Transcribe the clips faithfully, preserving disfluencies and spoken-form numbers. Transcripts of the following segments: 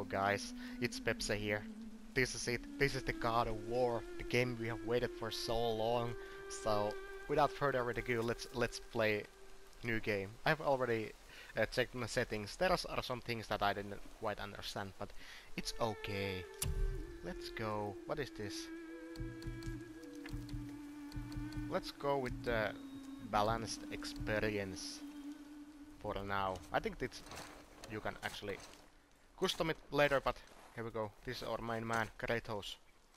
guys, it's Pepsi here. This is it. This is the God of War, the game we have waited for so long. So, without further ado, let's let's play new game. I've already uh, checked the settings. There are some things that I didn't quite understand, but it's okay. Let's go. What is this? Let's go with the balanced experience for now. I think this you can actually custom it later, but here we go. This is our main man, Kratos.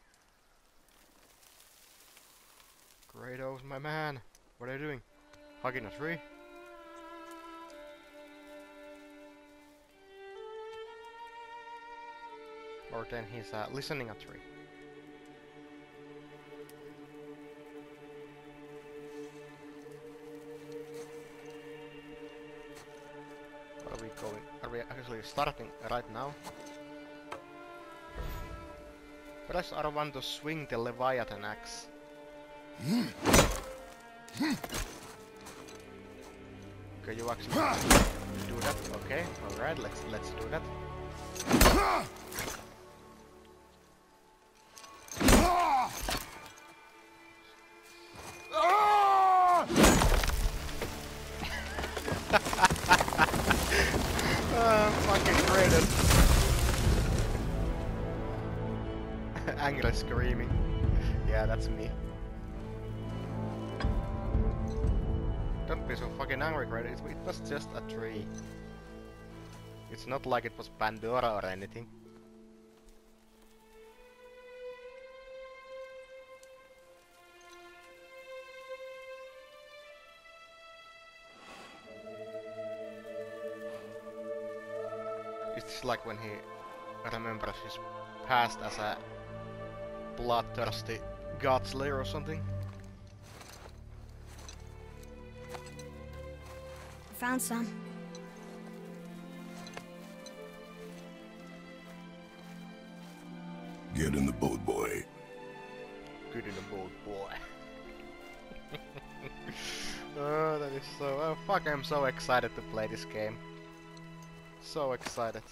Kratos, my man. What are you doing? Hugging a tree? Or then he's uh, listening a tree. Are we going? Are we actually starting right now? Press R one to swing the Leviathan axe. Okay, you actually do that. Okay, all right. Let's let's do that. Ah, fucking Kratos. Angry screaming. Yeah, that's me. Don't be so fucking angry, Kratos. It, it was just a tree. It's not like it was Pandora or anything. It's like when he remembers his past as a bloodthirsty god slayer or something. I found some. Get in the boat, boy. Good in the boat, boy. Oh, that is so... Oh, fuck, I'm so excited to play this game. So excited.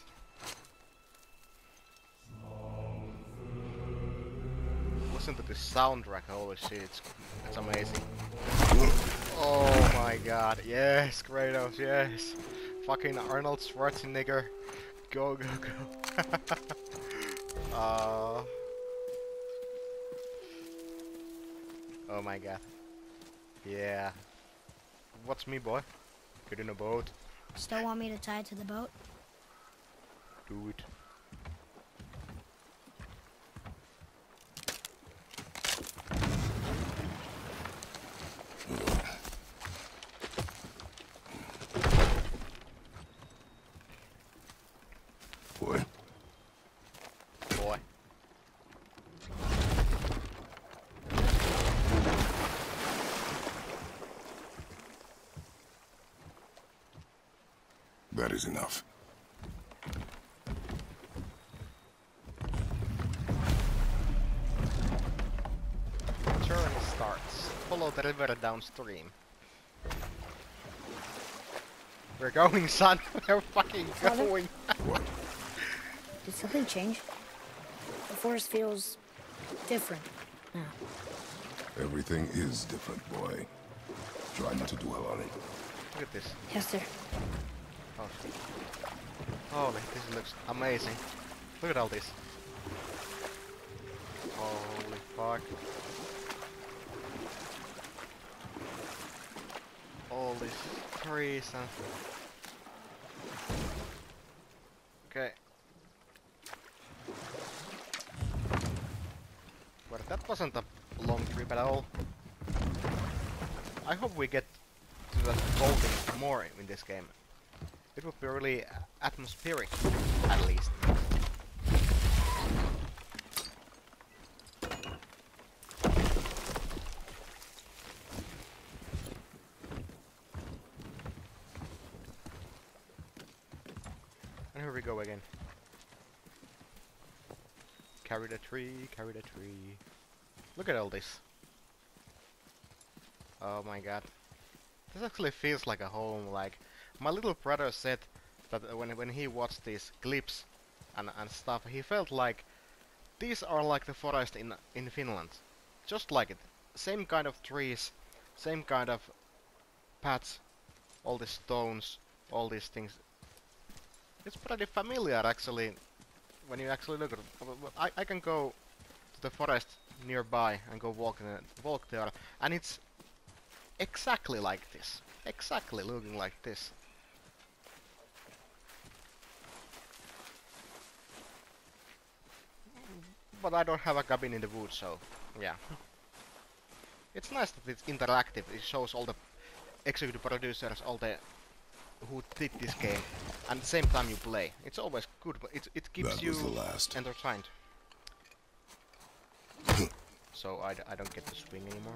Listen to this soundtrack, holy shit, it's, it's amazing. Oh my god, yes, Kratos, yes. Fucking Arnold Schwarzenegger. Go, go, go. uh, oh my god. Yeah. What's me, boy? Get in a boat. Still want me to tie it to the boat? Do it. Boy. Boy. That is enough. Journey starts. Follow the river downstream. We're going, son. We're fucking Father? going. What? Did something change? The forest feels different now. Everything is different, boy. Try not to dwell on it. Look at this. Yes, sir. Oh, shit. Holy, this looks amazing. Look at all this. Holy fuck. All these trees and... Okay. Well, that wasn't a long trip at all. I hope we get to that golden more in this game. It would be really atmospheric, at least. And here we go again. Carry the tree, carry the tree. Look at all this. Oh my god. This actually feels like a home. Like, my little brother said that when when he watched these clips and, and stuff, he felt like these are like the forest in in Finland. Just like it. Same kind of trees, same kind of paths, all the stones, all these things. It's pretty familiar actually when you actually look at it. I, I can go to the forest nearby and go walk, in it, walk there, and it's exactly like this. Exactly looking like this. But I don't have a cabin in the woods, so yeah. It's nice that it's interactive. It shows all the executive producers, all the who did this game, and at the same time you play. It's always good, but it it keeps That you was the last. entertained. So I, d I don't get to swing anymore.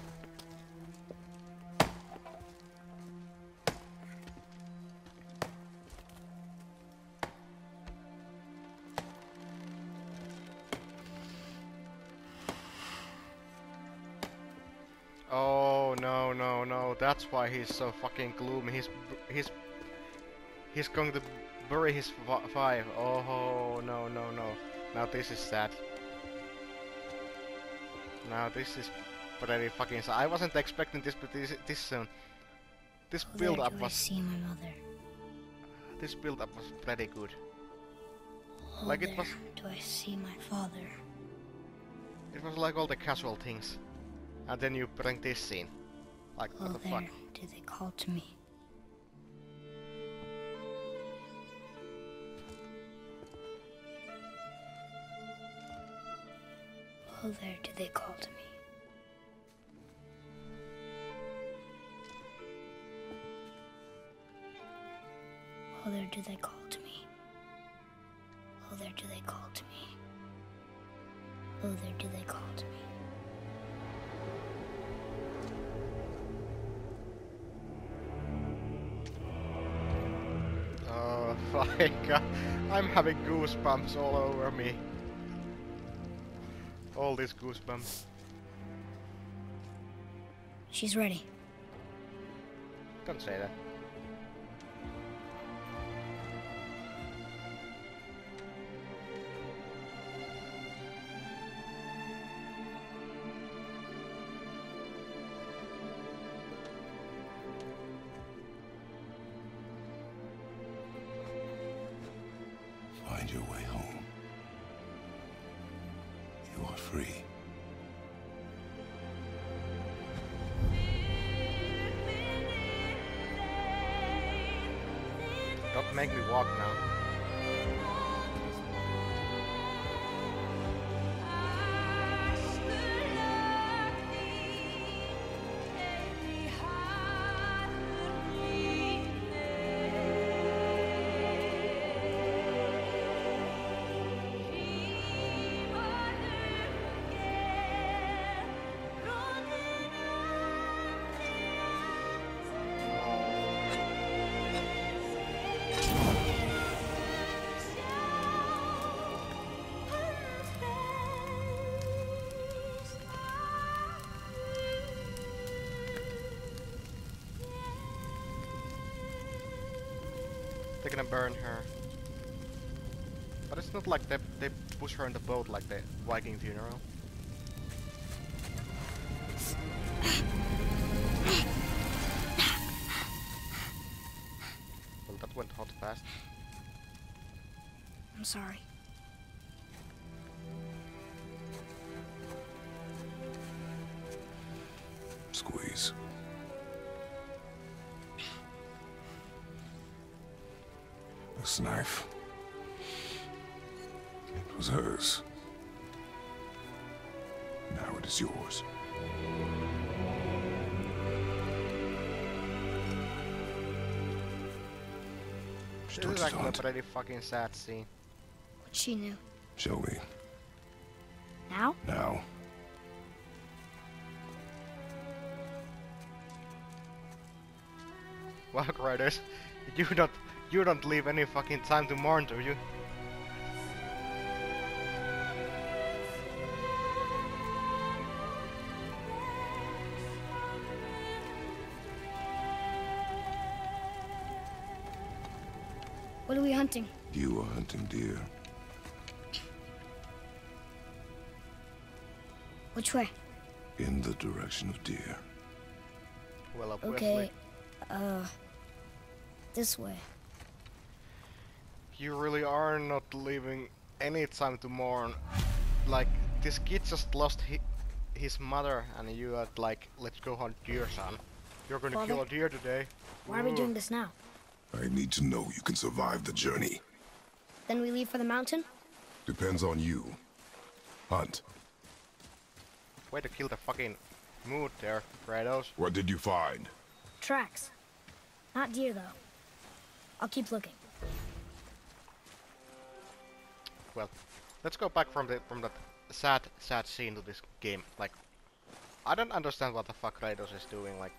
Oh no no no! That's why he's so fucking gloomy. He's b- he's he's going to bury his f five. Oh no no no! Now this is sad. Now this is pretty fucking sad. I wasn't expecting this, but this this soon. This Oh, build there up do I was see my mother. this build up was pretty good. Oh, Like it there was do I see my father. it was like all the casual things, and then you bring this scene. Like Oh, what the there fuck? do they call to me. Oh, there do they call to me. Oh, there do they call to me. Oh, there do they call to me. Oh, there do they call to me. Oh my god, I'm having goosebumps all over me. All these goosebumps. She's ready. Don't say that. Find your way home. You are free. Don't make me walk now. They're gonna burn her. But it's not like they, they push her in the boat like the Viking funeral. Well, that went hot fast. I'm sorry. Squeeze. This knife. It was hers. Now it is yours. This Start is to actually a hunt. pretty fucking sad scene. What she knew. Show me. Now? Now. Walk Riders, you don't you don't leave any fucking time to mourn, do you? What are we hunting? You are hunting deer. Which way? In the direction of deer. Well, obviously. Okay, uh, this way. You really are not leaving any time to mourn. Like, this kid just lost hi his mother and you are like, let's go hunt deer, son. You're gonna Father? kill a deer today. Why are we Ooh. doing this now? I need to know you can survive the journey. Then we leave for the mountain? Depends on you. Hunt. Way to kill the fucking mood there, Kratos. What did you find? Tracks. Not deer, though. I'll keep looking. Well, let's go back from the from that sad sad scene to this game. Like, I don't understand what the fuck Kratos is doing. Like,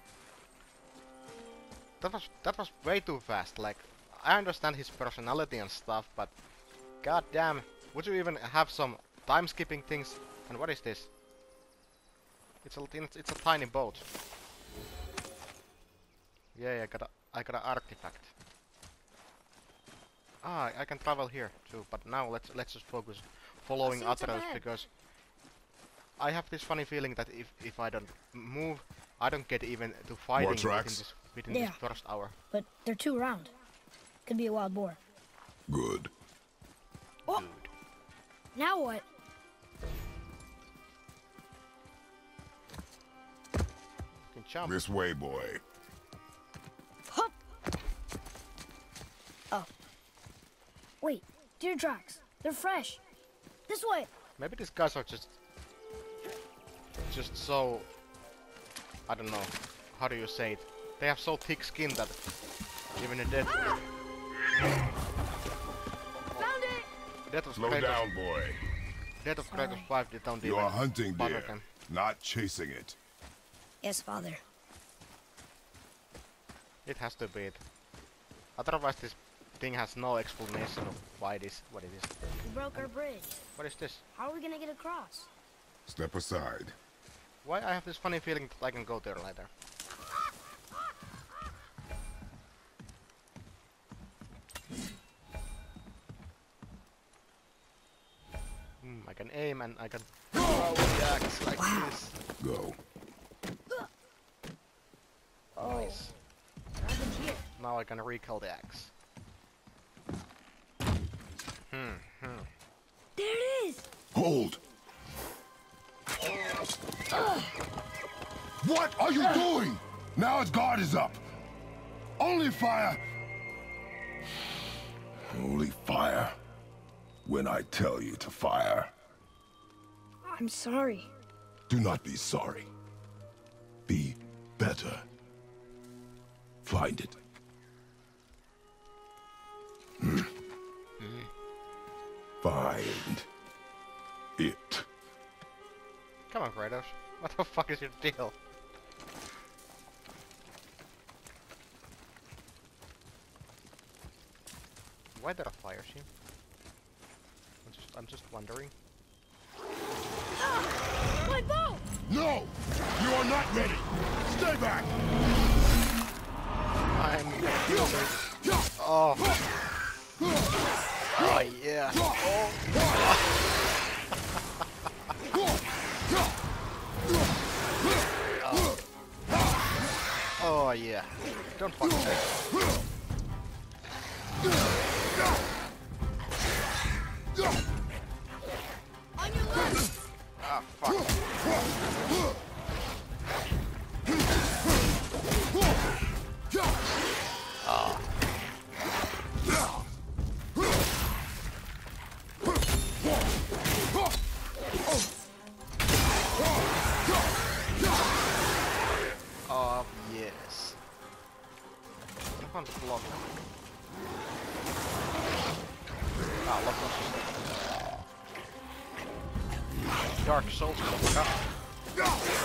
that was that was way too fast. Like, I understand his personality and stuff, but god damn, would you even have some time skipping things? And what is this? It's a it's a tiny boat. Yeah, yeah, I got a I got an artifact. Ah, I can travel here too, but now let's let's just focus following see what's Atreus ahead. because I have this funny feeling that if if I don't move, I don't get even to fighting within tracks? this within Yeah. this first hour. But they're too round. Could be a wild boar. Good. Oh, Dude. now what? You can jump. This way, boy. Hup! Oh. Wait, deer tracks. They're fresh. This way. Maybe these guys are just just so I don't know. How do you say it? They have so thick skin that even in death Found it! death of Slow Kratos, down, boy. death of Kratos Sorry. five they don't You even are hunting bother deer, them. not chasing it. Yes, father. It has to be it. Otherwise this thing has no explanation of why it is what it is. We broke our bridge. What is this? How are we gonna get across? Step aside. Why I have this funny feeling that I can go there later. Hmm, I can aim and I can throw the axe like this. Go. Oh, Nice. nothing's here. Now I can recall the axe. Hmm, hmm. There it is! Hold. What are you doing? Now its guard is up. Only fire. Only fire. When I tell you to fire. I'm sorry. Do not be sorry. Be better. Find it. Hmm. Find it. Come on, Kratos. What the fuck is your deal? Why there a fire scene? I'm just, I'm just wondering. My bow! No! You are not ready! Stay back! I'm gonna kill this. Oh. Oh yeah. Oh. Oh yeah. Don't fuck me. On your left! Ah fuck. Oh yes. I found the block. Ah, look what's Dark Souls motherfucker.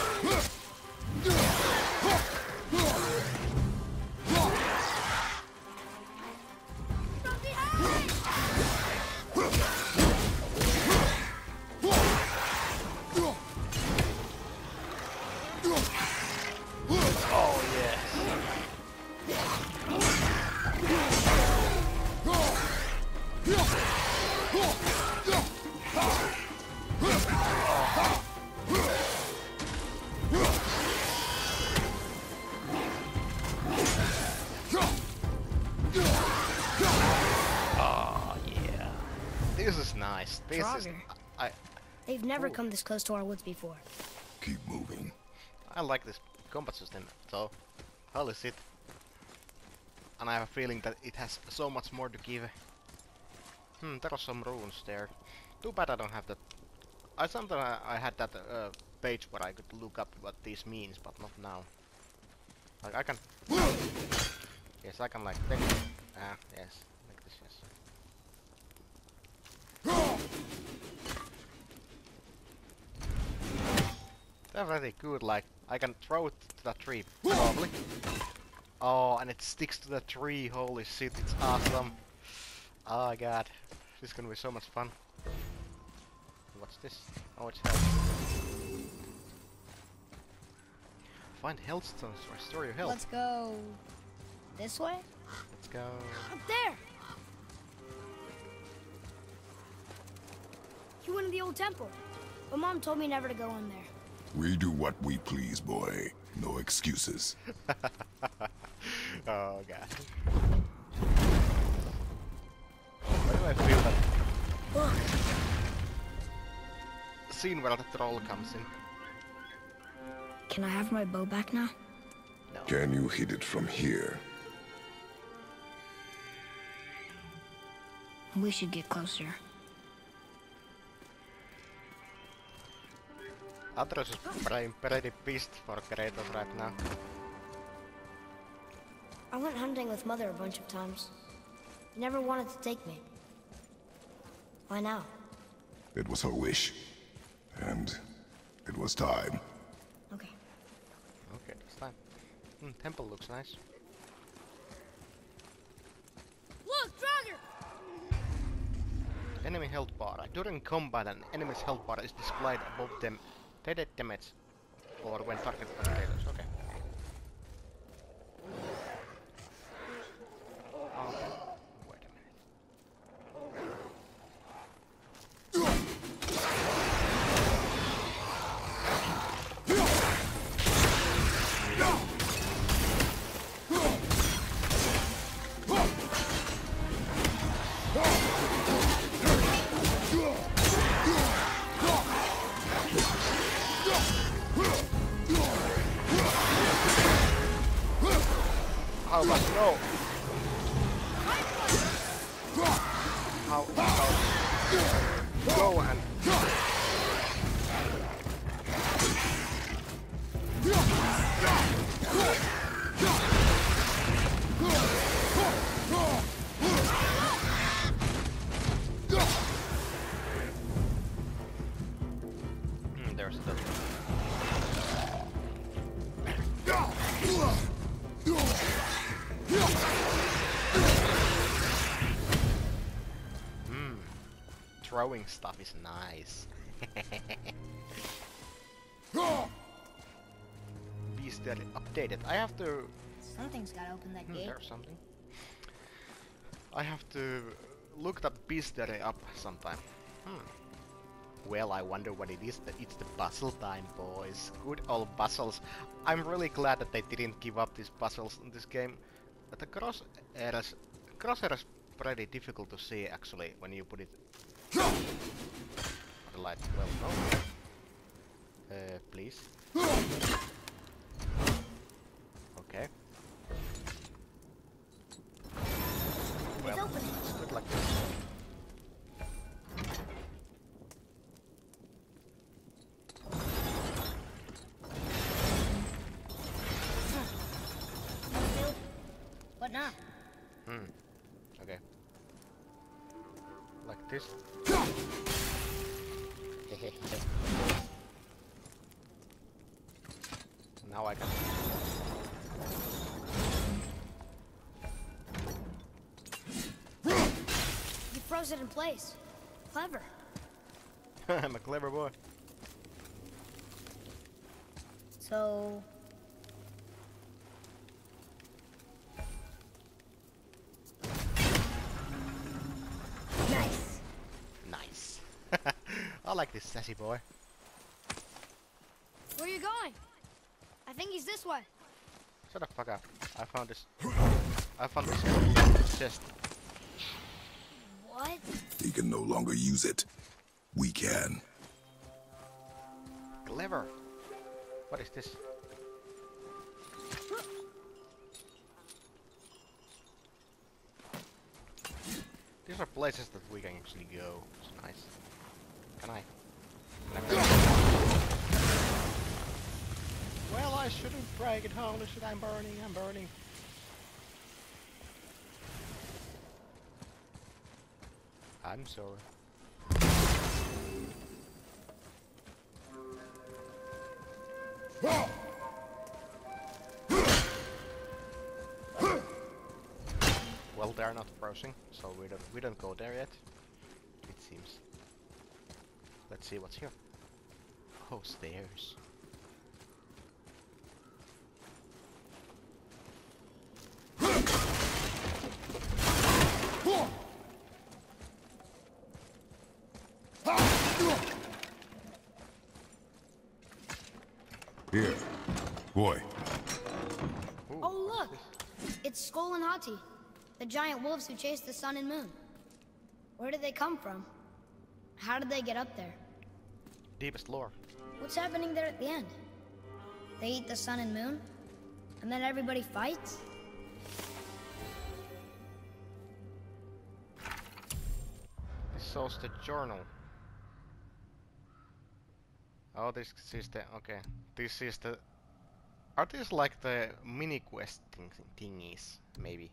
From behind! Oh yes. This is... Draugr. I... They've never Ooh. come this close to our woods before. Keep moving. I like this combat system, so... Holy shit. And I have a feeling that it has so much more to give. Hmm, there are some runes there. Too bad I don't have that. I sometimes I, I had that uh, page where I could look up what this means, but not now. Like I can. Yes, I can like. Take, ah, yes, like this. Yes. They're really good. Like I can throw it to that tree, probably. Oh, and it sticks to the tree. Holy shit, it's awesome. Oh god, this is gonna be so much fun. What's this? Oh, it's health. Find health stones to restore your health. Let's go this way? Let's go. Up there! You went to the old temple. But Mom told me never to go in there. We do what we please, boy. No excuses. Oh god. Why do I feel that Look, scene where the troll comes in? can I have my bow back now? No. Can you hit it from here? We should get closer. Atreus is pretty, pretty pissed for Kratos right now. I went hunting with Mother a bunch of times. She never wanted to take me. Why now? It was her wish. And it was time. Okay. Okay, this time. Hmm, temple looks nice. Look, Draugr! Enemy health bar. During combat, an enemy's health bar is displayed above them. Dead damage or when targeted by Kratos. Okay. Okay. Wait a minute. How about no? How about go and mm, there's the throwing stuff is nice. Beastly updated. I have to. Something's gotta open that Hmm, gate. there's something. I have to look that Beastly up sometime. Hmm. Well, I wonder what it is. It's the puzzle time, boys. Good old puzzles. I'm really glad that they didn't give up these puzzles in this game. But the cross arrows, cross arrows pretty difficult to see actually when you put it. The light. Well, no. Uh, please. Okay. Well, opening. it's good like this. What now? Hmm. Okay. Like this. Now I can. You froze it in place. Clever. I'm a clever boy. So... Nice. Nice. I like this sassy boy. Where are you going? I think he's this way. Shut the fuck up. I found this. I found this chest. What? He can no longer use it. We can. Clever. What is this? These are places that we can actually go. It's nice. Can I? Can I break it? Well, I shouldn't break it. Holy shit, I'm burning, I'm burning. I'm sorry. Well, they're not approaching, so we don't we don't go there yet. It seems. Let's see what's here. Oh, stairs. Here. Boy. Ooh, Oh, what's look! this? It's Skull and Hati, the giant wolves who chase the sun and moon. Where did they come from? How did they get up there? Deepest lore. What's happening there at the end? They eat the sun and moon? And then everybody fights? This shows the journal. Oh, this is the... okay. This is the... Are these like the mini quest thing thingies? Maybe.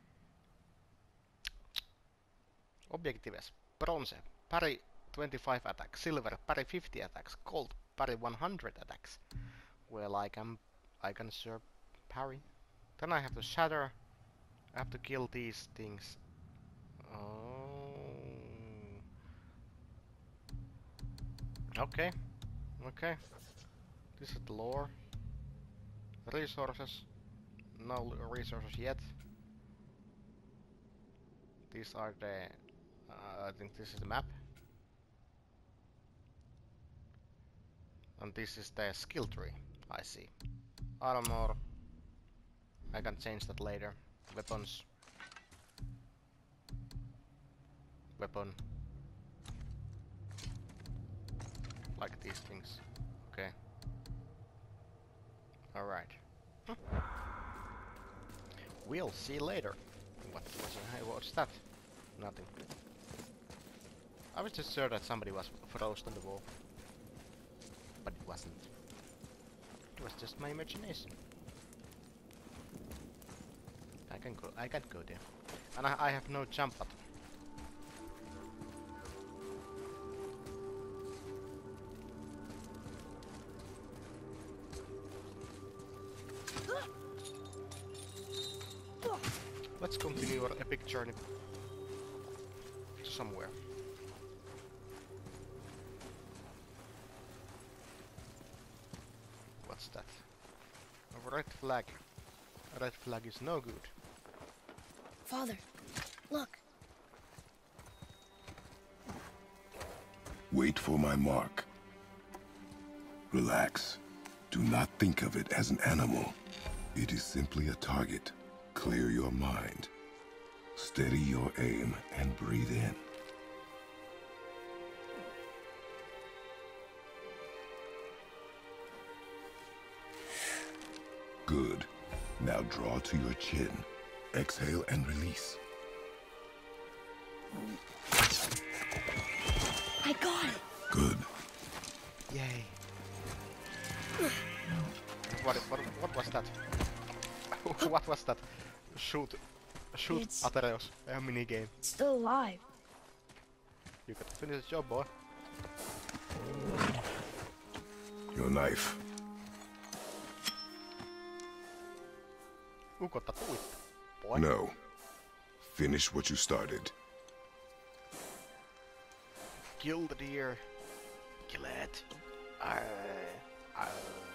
Objectives. Bronze. Parry twenty-five attacks. Silver. Parry fifty attacks. Gold. Parry one hundred attacks. Well, I can... I can serve parry. Then I have to shatter. I have to kill these things. Oh... Okay. Okay. This is the lore. Resources. No resources yet. These are the... Uh, I think this is the map. And this is the skill tree. I see. Armor. I can change that later. Weapons. Weapon. Like these things. Okay. Alright. Huh. We'll see later. What was it? Hey, what's that? Nothing. I was just sure that somebody was frozen on the wall. But it wasn't. It was just my imagination. I can go I can't go there. And I, I have no jump button. Let's continue our epic journey to somewhere. What's that? A red flag. A red flag is no good. Father, look. Wait for my mark. Relax. Do not think of it as an animal. It is simply a target. Clear your mind. Steady your aim and breathe in. Good. Now draw to your chin. Exhale and release. I got it. Good. Yay. What, what, what was that? What was that? Shoot. Shoot It's- Atereus. A mini game. It's still alive. You got to finish the job, boy. Your knife. Ukotta tuitta, boy. No. Finish what you started. Kill the deer. Kill it. Arr, arr.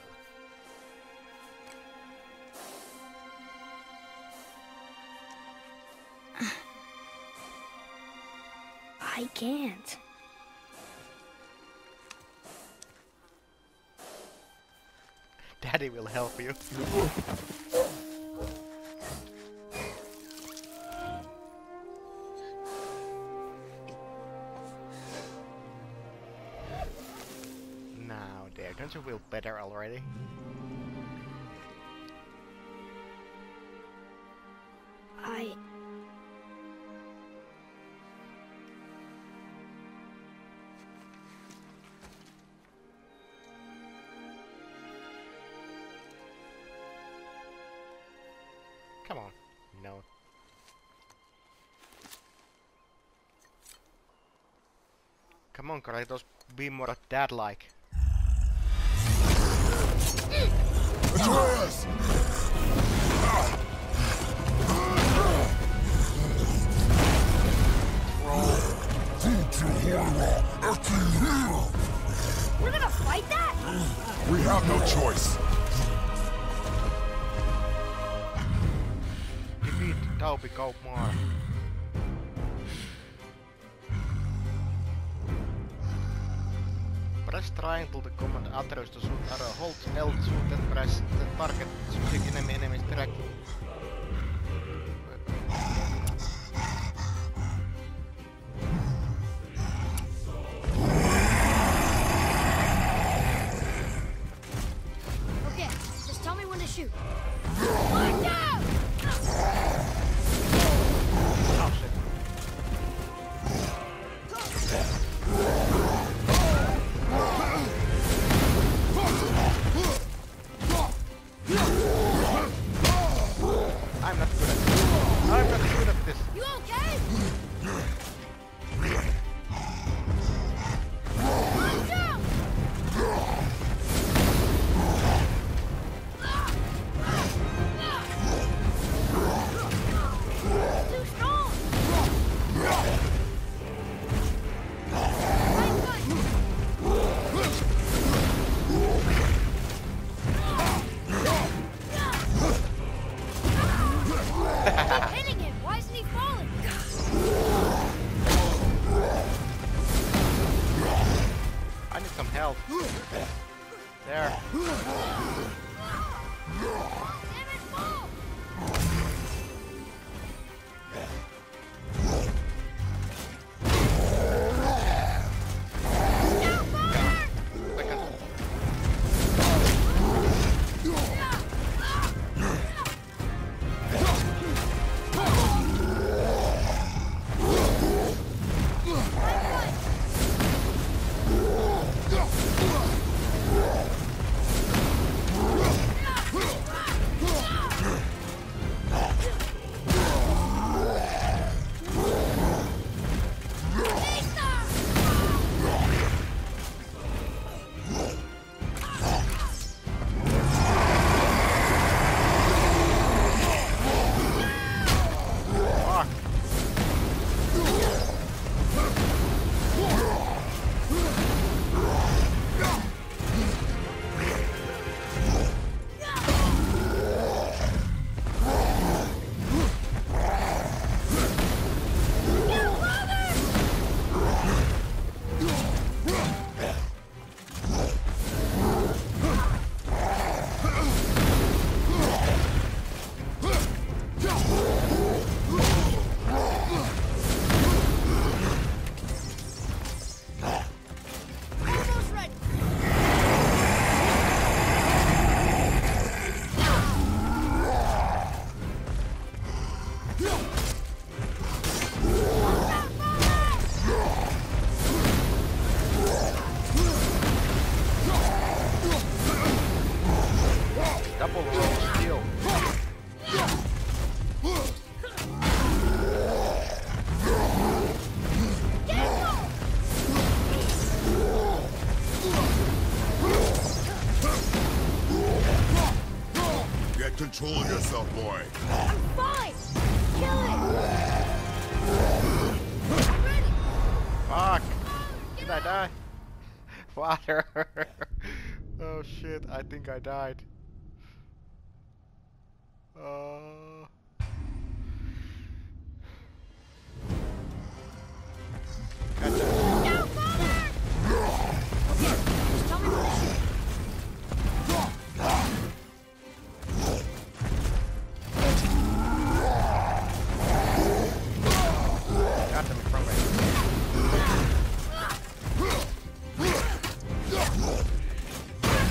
I can't. Daddy will help you. Don't you feel better already? I... Come on. No. Come on, Kratos, be more dad-like. Atreus! We're gonna fight that? We have no choice. Defeat Taubi Kaupmar. Press triangle to command Atreus to shoot arrow. Hold L two, then press the target to click enemy enemies directly. Okay, just tell me when to shoot. Lock down! Oh shit. I'm not good at this. I'm not good at this. You okay? Lock down! Too strong! Keep hitting him! Why isn't he falling? I need some help. There. Damn it, fall! Now, father! Second. Fuck. Almost ready! Double roll steel. Get control of yourself, boy. I'm fine! Kill it! I'm ready! Fuck. Oh, Did get I up! die? Father. Oh shit, I think I died. Uh... Gotcha. Now, father! Okay, just tell me when to shoot. Got them from me.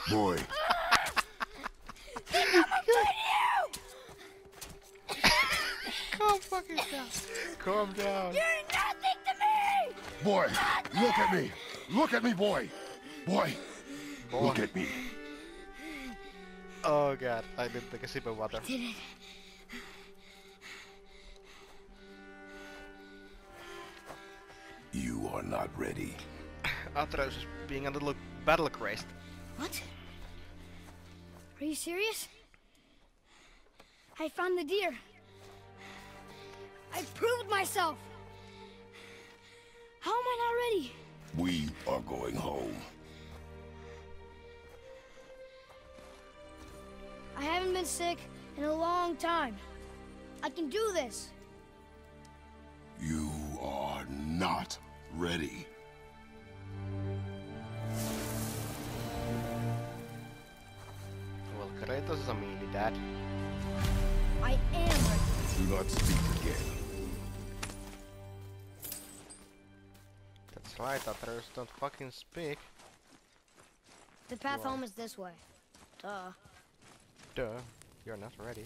Boy. Calm fucking down. Calm down. You're nothing to me! Boy, look at me. Look at me, boy. Boy, Boy. look at me. Oh god, I didn't take a sip of water. Did it? You are not ready. Atreus is being a little battle crazed. What? Are you serious? I found the deer. I proved myself. How am I not ready? We are going home. I haven't been sick in a long time. I can do this. You are not ready. Well, Kratos is a meanie dad. I am ready. Do not speak again. That's right, Atreus, don't fucking speak. The path You are- home is this way. Duh. Duh, you're not ready.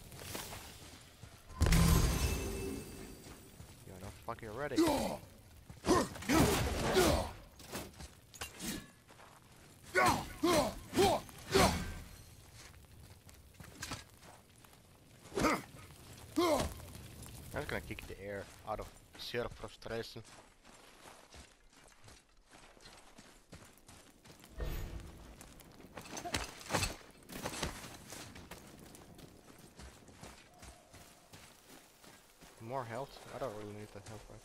You're not fucking ready. I'm just gonna kick the air out of sheer frustration. More health? I don't really need that health right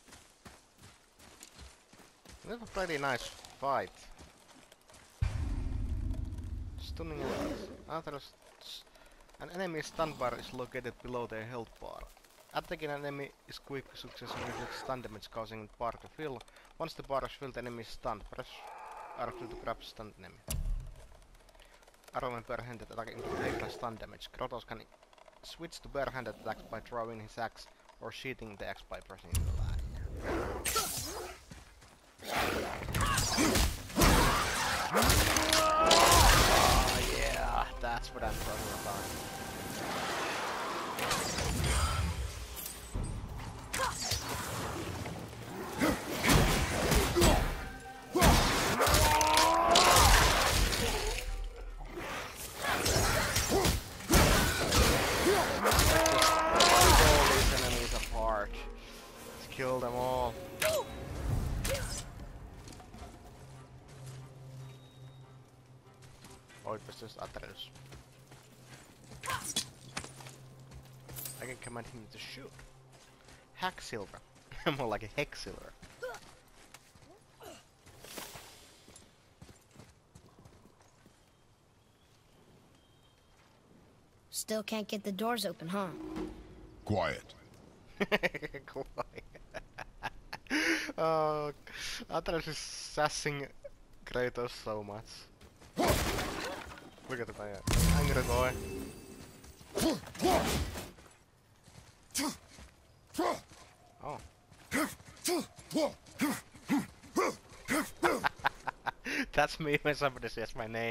now. That's a pretty nice fight. Stunning enemies. Atreus. An enemy's stun bar is located below their health bar. Attacking an enemy is quick success and inflicts stun damage, causing the bar to fill. Once the bar is filled, the enemy is stunned. Press R two to grab stunned enemy. Arrow and bare-handed attack inflict stun damage. Kratos can switch to bare-handed attacks by throwing his axe or sheathing the axe by pressing the lag. Oh yeah, that's what I'm talking about. Kill them all. Oh, it was just Atreus. I can command him to shoot. Hack silver. More like a hex silver. Still can't get the doors open, huh? Quiet. Quiet. Oh, Atreus is sassing Kratos so much. Look at that angry boy. Oh. That's me when somebody says my name.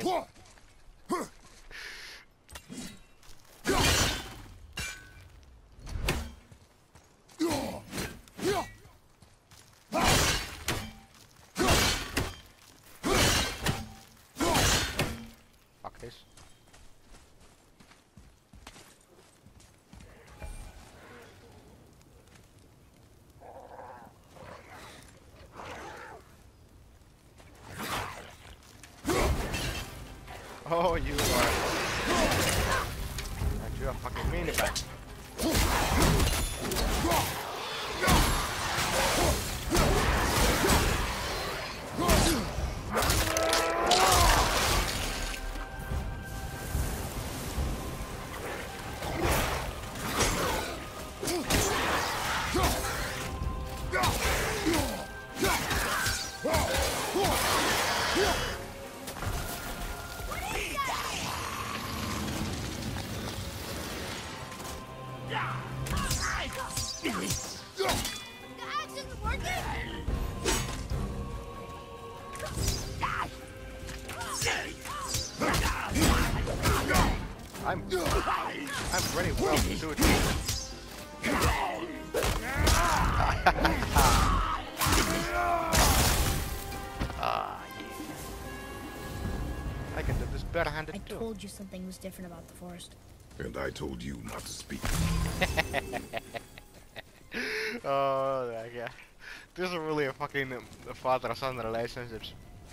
Fuck this. Oh, you are. And you are fucking meanie back. I'm I'm ready well suited. Ah, yeah. I can do this barehanded I too. told you something was different about the forest. And I told you not to speak. Oh, yeah. This is really a fucking um, father-son relationships.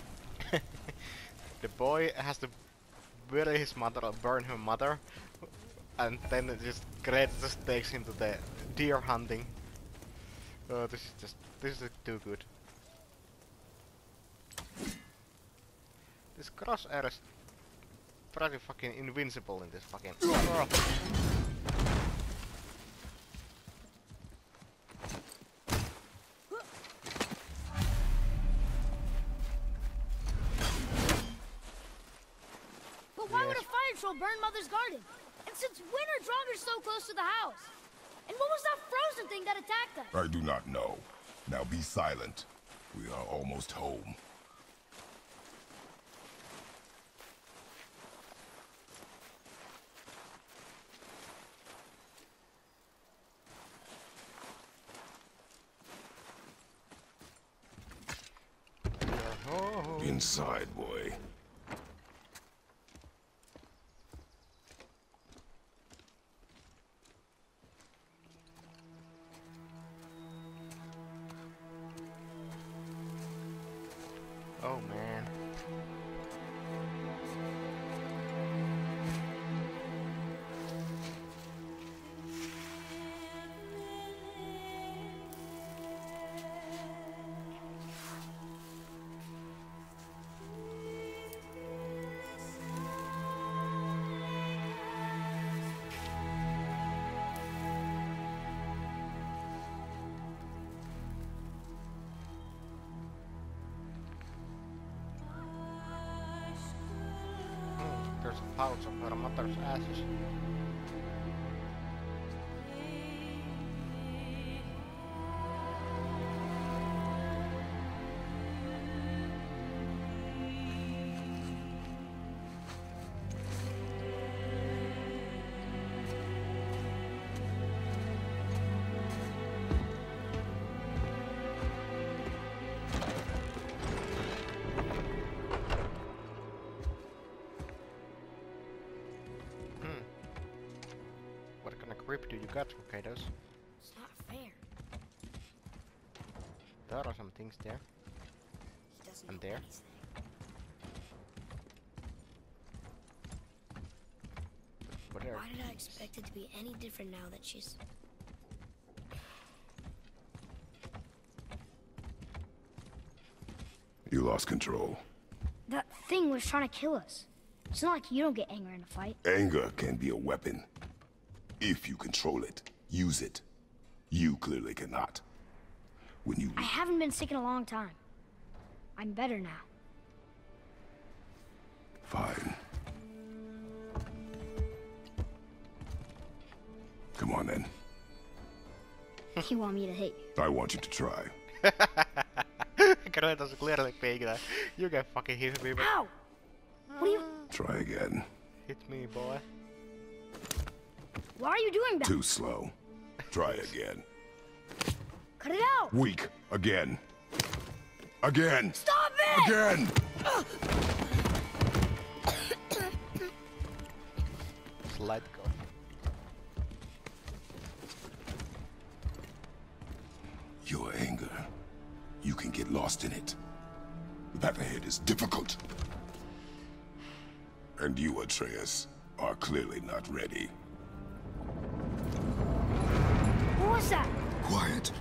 The boy has to bury his mother or burn her mother, and then it just Gret just takes him to the deer hunting. Oh, this is just this is too good. This crosshair is pretty fucking invincible in this fucking. Oh. But why would Yes. a fire troll burn Mother's garden? And since when are Draugrs so close to the house? And what was that frozen thing that attacked us? I do not know. Now be silent. We are almost home. Oh. Inside, boy. Oh man. There's a pouch of her mother's ashes. What kind of grip do you got, Kados? It's not fair. There are some things there. He doesn't And know there? anything. What are Why did I expect it to be any different now that she's... You lost control. That thing was trying to kill us. It's not like you don't get angry in a fight. Anger can be a weapon. If you control it, use it. You clearly cannot. When you... I haven't been sick in a long time. I'm better now. Fine. Come on then. You want me to hit you? I want you to try. Kratos clearly being that. You can fucking hit me, but Ow! What are you... Try again. hit me, boy. Why are you doing that? Too slow. Try again. Cut it out! Weak. Again. Again. Stop it! Again. Just let go. Your anger. You can get lost in it. The path ahead is difficult. And you, Atreus, are clearly not ready. What was that? Quiet.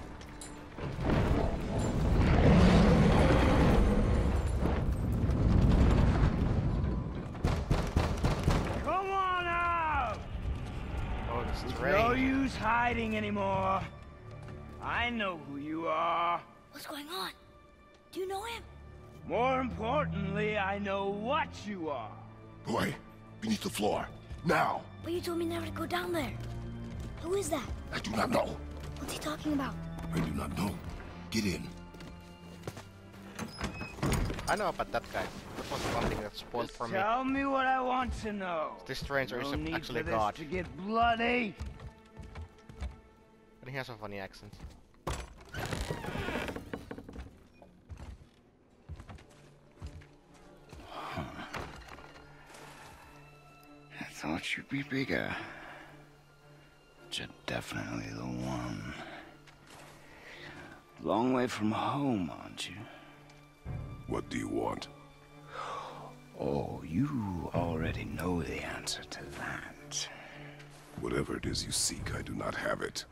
Come on out! Oh, this is No rain. use hiding anymore. I know who you are. What's going on? Do you know him? More importantly, I know what you are. Boy, beneath the floor. Now. But you told me never to go down there. Who is that? I do not know. What's he talking about? I do not know. Get in. I know about that guy. was one thing that spoiled Just for me. tell me what I want to know. This stranger no is need actually for a god. this to get bloody. But he has a funny accent. I thought you'd be bigger. But you're definitely the one. Long way from home, aren't you? What do you want? Oh, you already know the answer to that. Whatever it is you seek, I do not have it.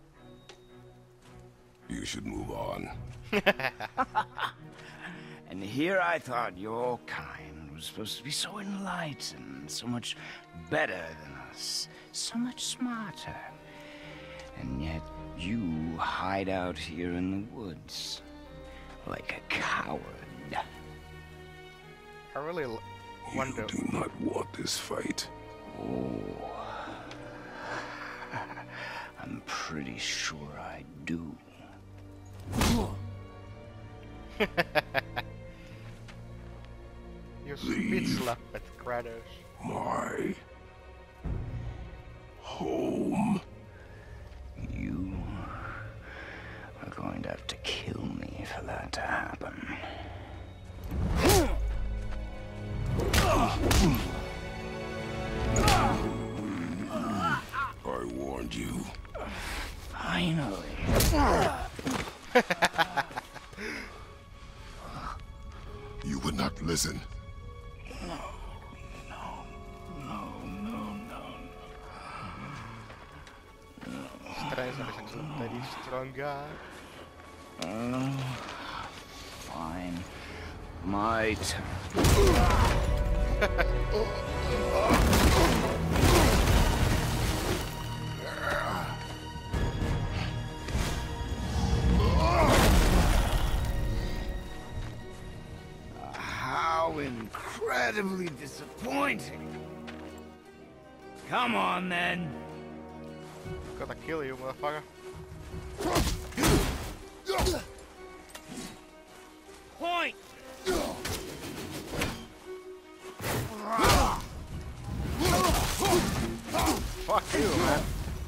You should move on. And here I thought your kind was supposed to be so enlightened, so much better than us, so much smarter. And yet you hide out here in the woods, like a coward. I really l You wonder. do not want this fight. Oh, I'm pretty sure I do. You spit slap at Kratos. My home. You are going to have to kill me for that to happen. I warned you. Finally. You would not listen. Stranger is actually a very strong guy. Uh, fine. My turn. How incredibly disappointing. Come on, then. Gotta kill you, motherfucker. Point. Fuck you, man.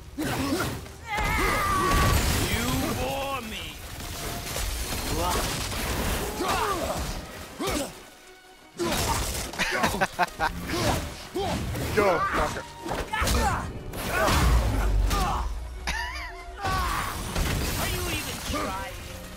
You bore me. Go, fucker. Are you even trying?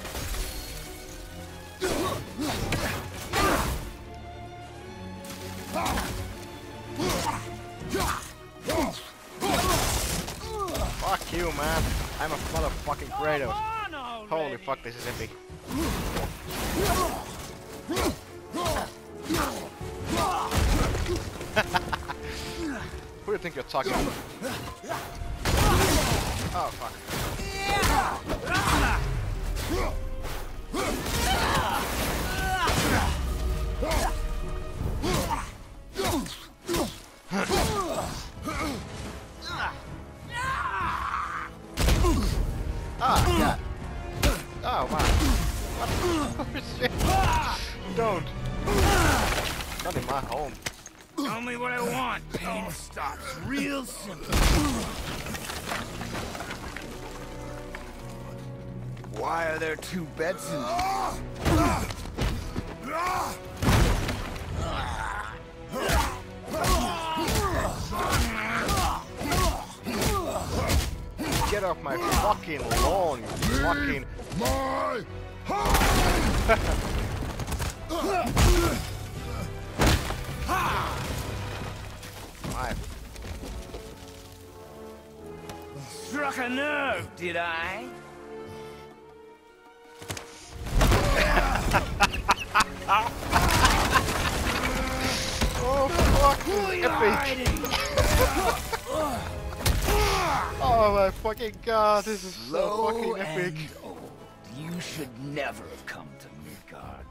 Fuck you, man. I'm a motherfucking Kratos. Come on Holy already. fuck, this is epic. Who do you think you're talking about? Oh, fuck. Ah, yeah. Oh, man. What? Oh, shit. Don't. Not in my home. Tell me what I want. Pain stops real simple. Why are there two beds in Get off my fucking lawn, you fucking... My My... Struck a nerve, did I? Oh, fucking epic! Oh my fucking god, this is so fucking epic. and old. You should never have come to Midgard.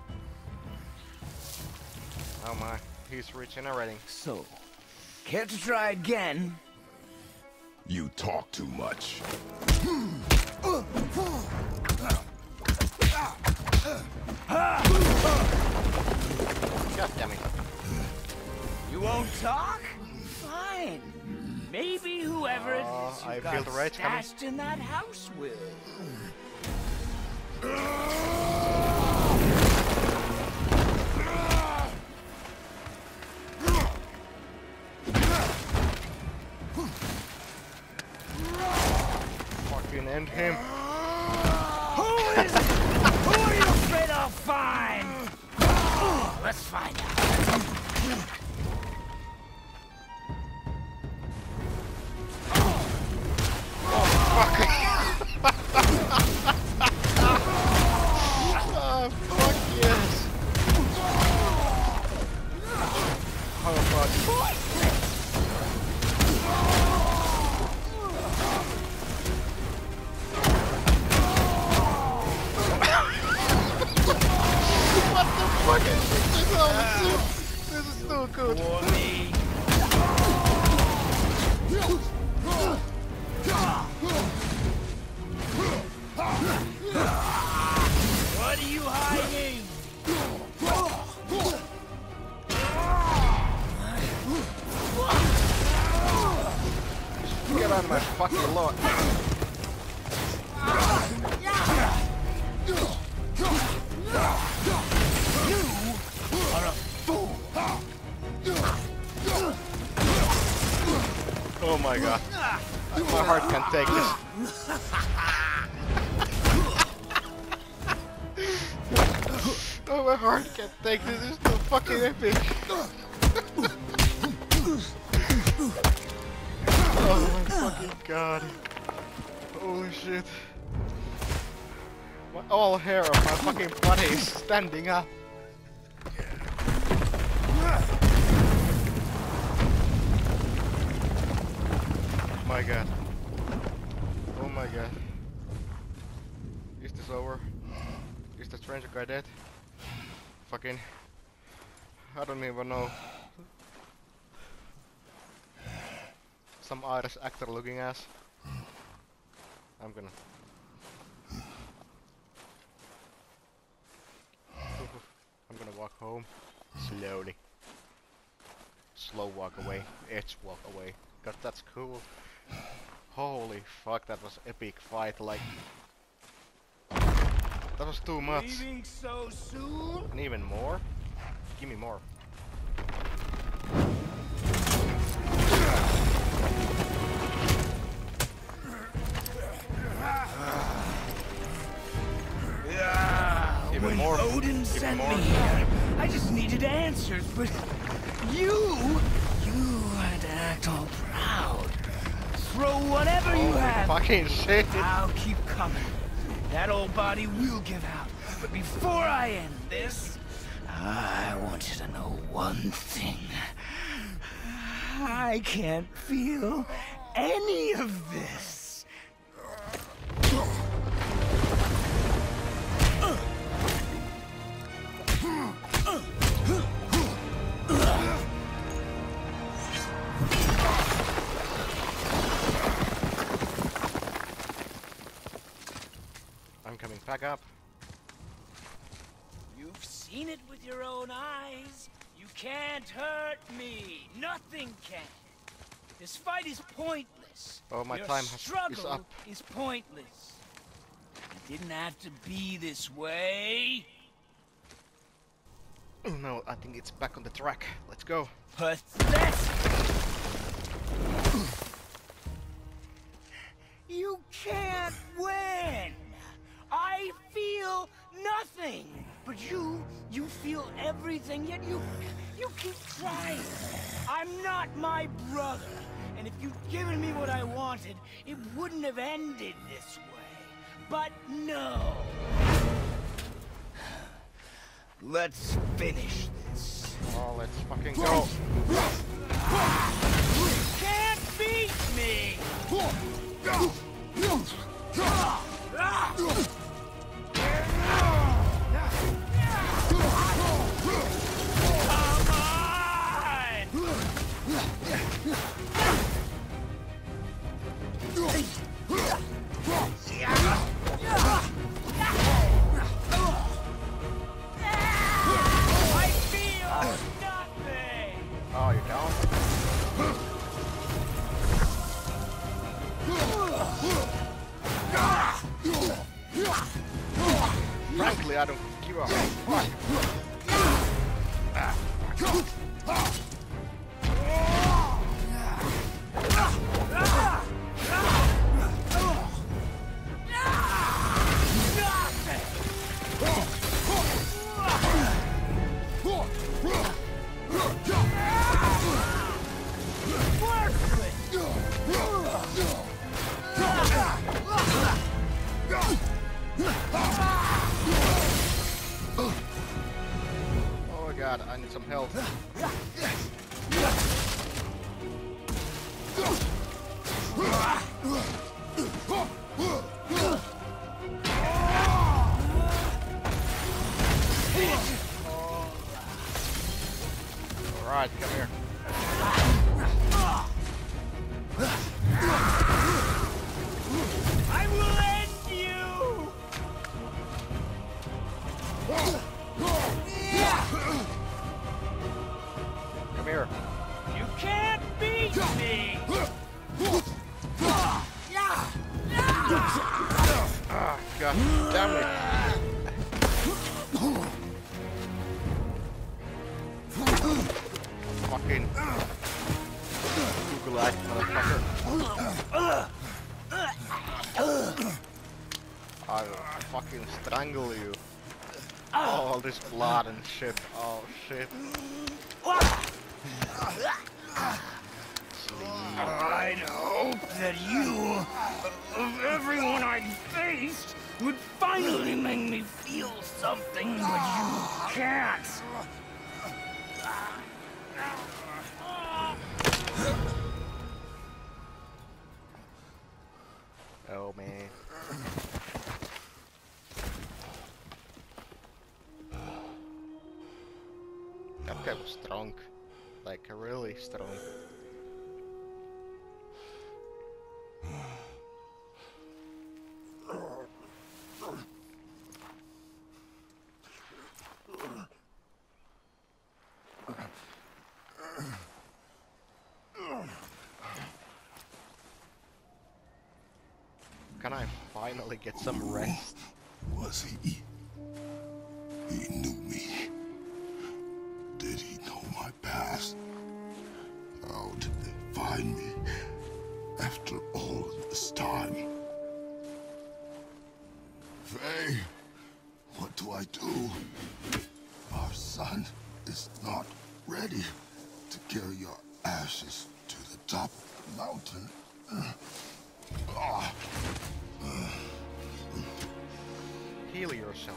Oh my, he's regenerating. So, care to try again? You talk too much. God damn it. You won't talk? Fine. Maybe whoever it Uh, is you I got feel the rage coming. stashed in that house will. Fucking end him. Who is it? Who are you afraid I'll find? Oh, let's find out. Oh, fuck yes. Oh, fuck. What the fuck is this? This is so, this is so good. For me. What are you hiding? Get out of my fucking lot. Oh my god. My heart can't take this. Oh, my heart can't take this. This is so fucking epic. Oh my fucking god. Holy shit. My, all hair of my fucking body is standing up. My god. Oh my god. Is this over? Is the stranger guy dead? Fucking... I don't even know. Some Irish actor looking ass. I'm gonna... I'm gonna walk home. Slowly. Slow walk away. Edge walk away. Cause that's cool. Holy fuck, that was epic fight, like... That was too much. Leaving so soon? And even more? Give me more. Yeah, Even when more. Odin Even sent more. me here, I just needed answers, but you, you had to act all proud. Throw whatever you Holy have. fucking shit. I'll keep coming. That old body will give out. But before I end this, I want you to know one thing. I can't feel any of this. I'm coming back up. You've seen it with your own eyes. You can't hurt me. Nothing can. This fight is pointless. Oh, my your time has, struggle is up. is pointless. It didn't have to be this way. Oh no, I think it's back on the track. Let's go. Pathetic. You can't win. I feel nothing. But you, you feel everything, yet you, you keep trying. I'm not my brother. And if you'd given me what I wanted, it wouldn't have ended this way. But no. Let's finish this. Oh, let's fucking go. You can't beat me! Come on! I feel You can't beat me! Ah, god damn it! Fucking Google Eyes, motherfucker. I will fucking strangle you. Oh, all this blood and shit. Oh shit. I'd hope that you, of everyone I faced, would finally make me feel something, but you can't. Oh man. That guy was strong. Like, really strong. Can I finally get some rest? Was he? He knew me. Did he know my past? How did they find me after all this time? Faye, what do I do? Our son is not ready to carry your ashes to the top of the mountain. Ah. Heal yourself.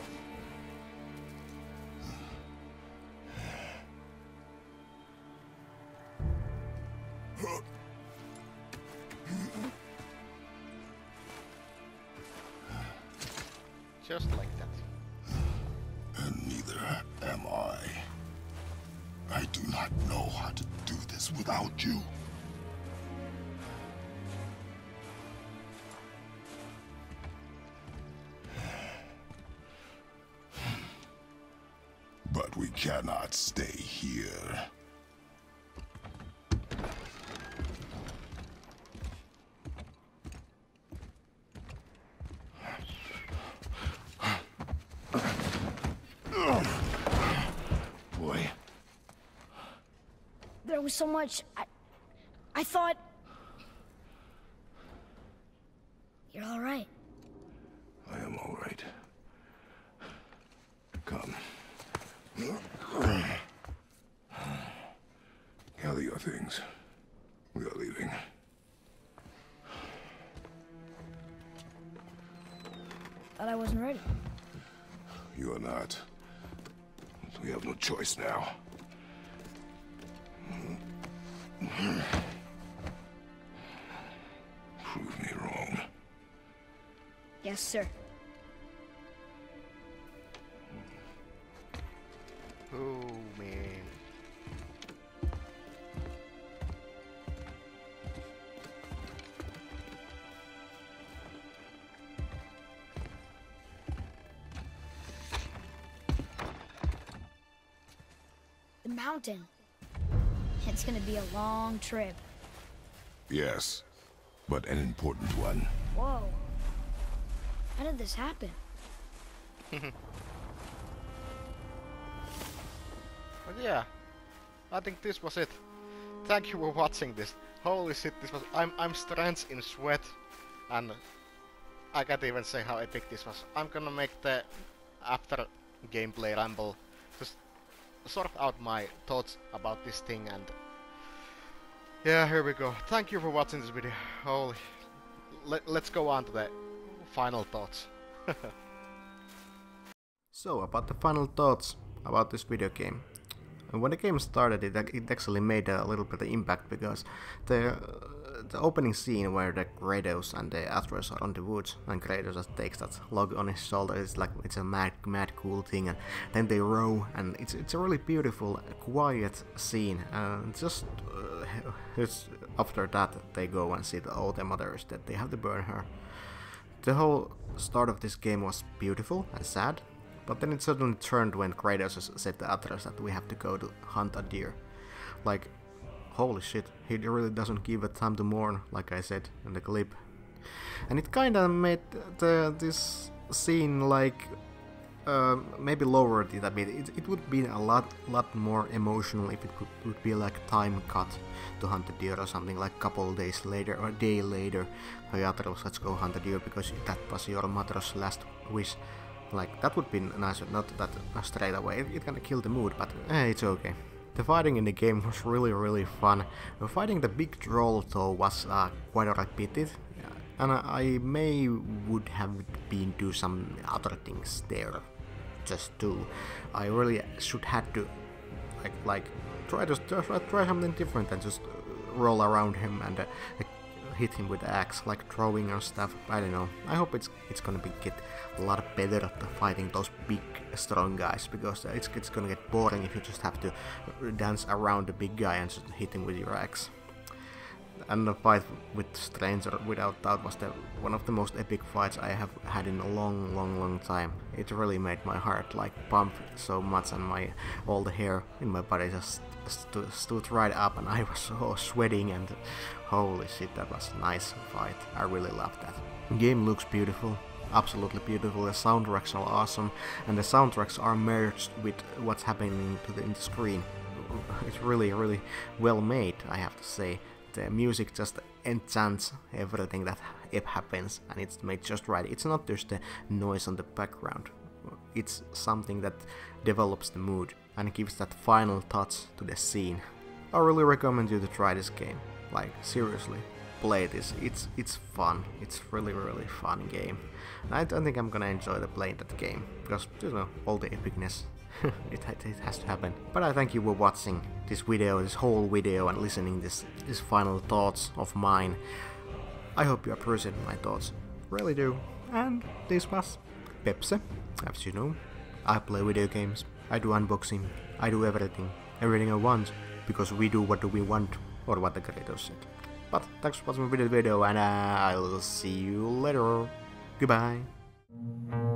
Just like that. And neither am I. I do not know how to do this without you. But we cannot stay here. Boy. There was so much. I, I thought. You're all right. I am all right. Come. Gather your things. We are leaving. Thought I wasn't ready. You are not. We have no choice now. Prove me wrong. Yes, sir. Oh man. The mountain. It's gonna be a long trip. Yes, but an important one. Whoa. How did this happen? But yeah, I think this was it. Thank you for watching this. Holy shit, this was. I'm I'm drenched in sweat, and I can't even say how epic this was. I'm gonna make the after gameplay ramble, just sort out my thoughts about this thing, and yeah, here we go. Thank you for watching this video. Holy, Let, let's go on to the final thoughts. So about the final thoughts about this video game. When the game started, it, it actually made a little bit of impact, because the uh, the opening scene where the Kratos and the Atreus are on the woods, and Kratos just takes that log on his shoulder, it's like it's a mad, mad cool thing, and then they row, and it's it's a really beautiful, quiet scene. And just uh, it's after that they go and see that all their mother is dead. They have to burn her. The whole start of this game was beautiful and sad. But then it suddenly turned when Kratos said to Atreus that we have to go to hunt a deer. Like, holy shit, he really doesn't give a time to mourn, like I said in the clip. And it kinda made the, this scene like uh, maybe lowered it a bit. It, it would be a lot lot more emotional if it could, would be like time cut to hunt the deer or something, like couple days later or a day later. Hey Atreus, let's go hunt the deer because that was your mother's last wish. Like, that would be nice, not that straight away. It, it kinda killed the mood, but eh, it's okay. The fighting in the game was really really fun. Uh, fighting the big troll though was uh, quite repeated. And I may would have been do some other things there, just to. I really should had to, like, like try to try, try something different than just roll around him and uh, hit him with the axe, like throwing and stuff. I don't know. I hope it's it's gonna be get a lot better at the fighting those big strong guys, because it's it's gonna get boring if you just have to dance around the big guy and just hit him with your axe. And the fight with Stranger, without doubt, was the, one of the most epic fights I have had in a long, long, long time. It really made my heart like pump so much, and my all the hair in my body just stu stood right up, and I was so sweating, and holy shit, that was a nice fight. I really loved that. The game looks beautiful, absolutely beautiful. The soundtracks are awesome, and the soundtracks are merged with what's happening to the, in the screen. It's really, really well made, I have to say. The music just enchants everything that it happens, and it's made just right. It's not just the noise on the background. It's something that develops the mood and gives that final touch to the scene. I really recommend you to try this game. Like, seriously, play this. It's it's fun. It's really really fun game. And I don't think I'm gonna enjoy the playing that game because, you know, all the epicness. it, it has to happen. But I thank you for watching this video, this whole video, and listening this this final thoughts of mine. I hope you appreciate my thoughts, really do. And this was Pepse. As you know, I play video games, I do unboxing, I do everything, everything I want, because we do what do we want, or what the creators said. But thanks for watching my video, and uh, I'll see you later. Goodbye.